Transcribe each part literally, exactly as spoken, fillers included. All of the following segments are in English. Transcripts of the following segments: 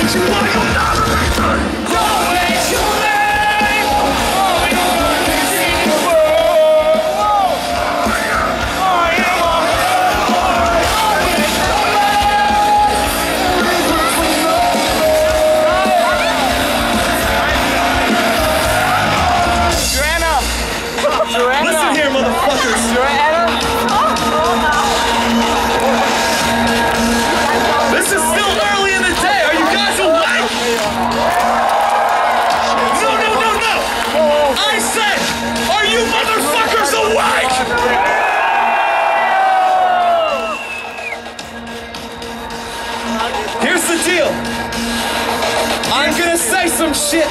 Listen here, motherfuckers. This is still early in the day. Are you guys awake? No, no, no, no. I said, are you motherfuckers awake? Here's the deal. I'm gonna say some shit.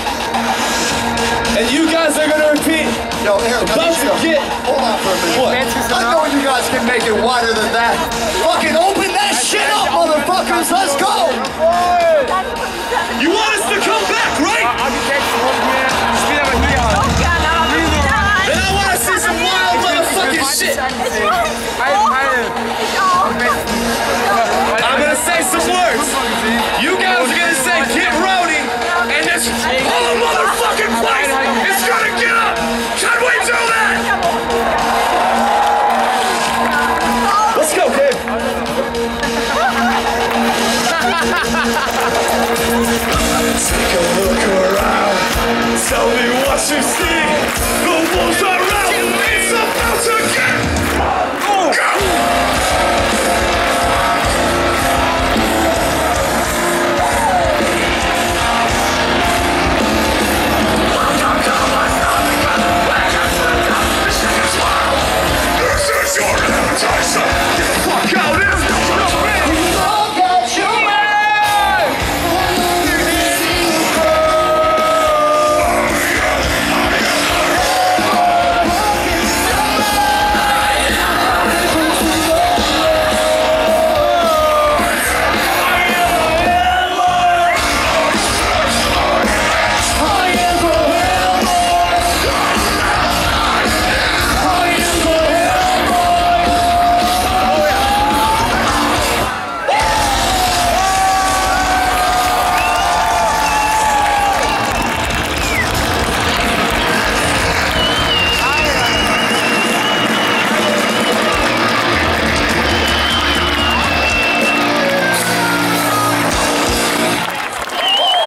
And you guys are gonna repeat. Yo, Eric, about to get. Hold on for a minute. What? I know you guys can make it wider than that. Fucking open that shit up, motherfuckers. Let's go. You want us to come back, right? Then I want to see some wild motherfucking shit. I'm gonna say some words. You guys are gonna say get rowdy, and this whole motherfucking place is gonna get up. Can we do that? Let's go, kid. Take a look around. Tell me what you see. The wolves are out. It's about to get. Go.